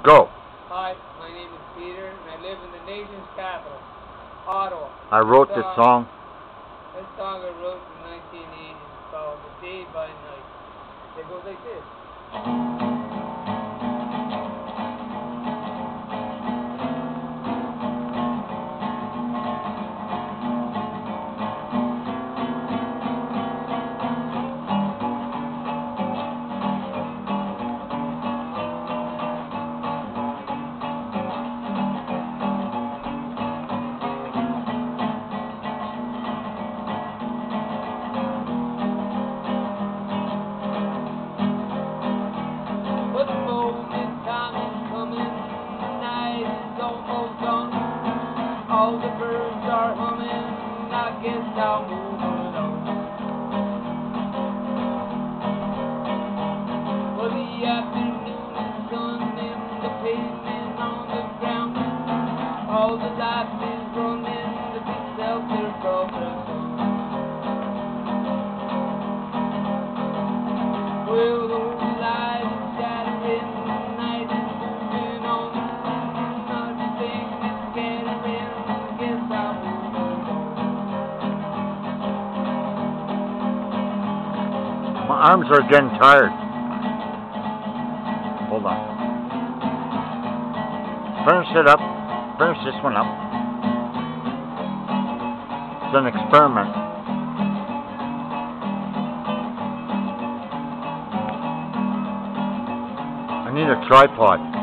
Go. Hi, my name is Peter, and I live in the nation's capital, Ottawa. I wrote this song. This song I wrote in 1980 is called "The Day by Night." It goes like this. But the moment time is coming, night is almost done. All the birds are humming, I guess I'll move along. For the afternoon is sun and the pavement on the ground. All the life is running to be shelter from the sun. Well, the light is shattering, the night is moving on. Nothing is scattering, guess I'll move along. My arms are getting tired. Hold on. Finish it up. Finish this one up. It's an experiment. I need a tripod.